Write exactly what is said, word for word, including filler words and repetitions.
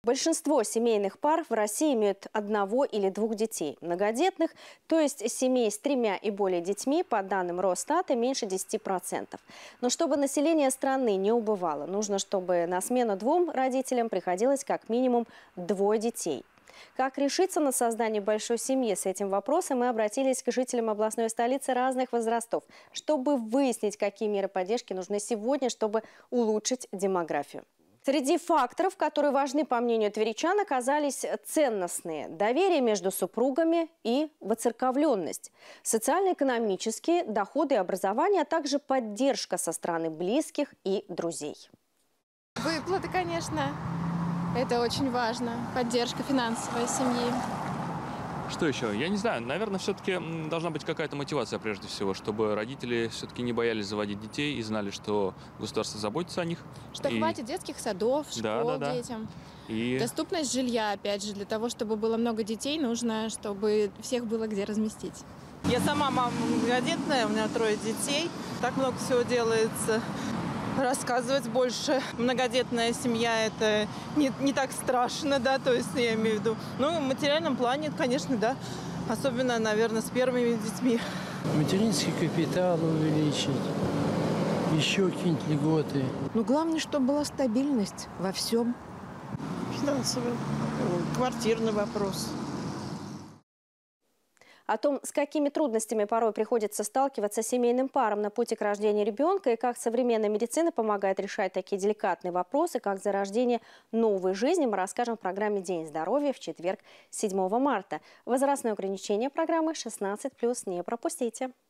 Большинство семейных пар в России имеют одного или двух детей. Многодетных, то есть семей с тремя и более детьми, по данным Росстата, меньше десяти процентов. Но чтобы население страны не убывало, нужно, чтобы на смену двум родителям приходилось как минимум двое детей. Как решиться на создание большой семьи? С этим вопросом мы обратились к жителям областной столицы разных возрастов, чтобы выяснить, какие меры поддержки нужны сегодня, чтобы улучшить демографию. Среди факторов, которые важны, по мнению тверичан, оказались ценностные: доверие между супругами и воцерковленность, социально-экономические, доходы и образование, а также поддержка со стороны близких и друзей. Выплаты, конечно, это очень важно. Поддержка финансовой семьи. Что еще? Я не знаю. Наверное, все-таки должна быть какая-то мотивация прежде всего, чтобы родители все-таки не боялись заводить детей и знали, что государство заботится о них. Что и... хватит детских садов, школ да, да, да. детям. И... Доступность жилья, опять же, для того, чтобы было много детей, нужно, чтобы всех было где разместить. Я сама мама многодетная, у меня трое детей. Так много всего делается. Рассказывать больше. Многодетная семья – это не, не так страшно, да, то есть я имею в виду. Ну, в материальном плане, конечно, да, особенно, наверное, с первыми детьми. Материнский капитал увеличить, еще какие-нибудь льготы. Ну, главное, чтобы была стабильность во всем. Финансовый, квартирный вопрос. О том, с какими трудностями порой приходится сталкиваться семейным парам на пути к рождению ребенка и как современная медицина помогает решать такие деликатные вопросы, как зарождение новой жизни, мы расскажем в программе «День здоровья» в четверг, седьмого марта. Возрастное ограничение программы шестнадцать плюс. Не пропустите.